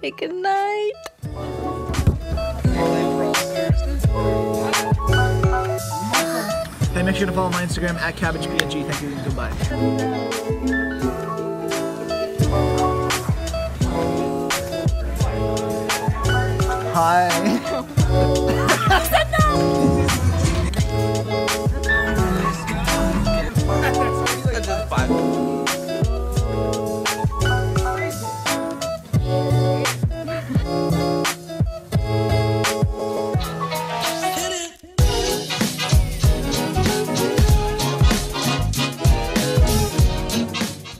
Hey, good night. Hey, make sure to follow my Instagram at CabbagePNG. Thank you and goodbye. Hi.